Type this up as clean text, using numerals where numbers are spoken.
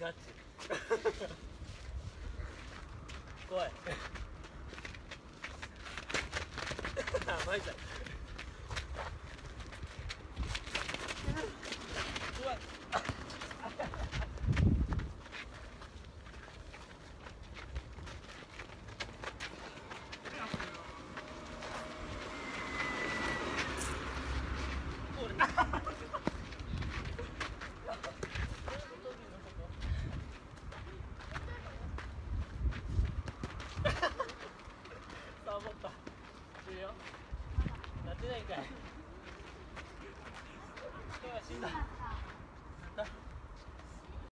ガチ怖いあ、マジだ怖いサボった。終了。なってないんかい。人が死んだ。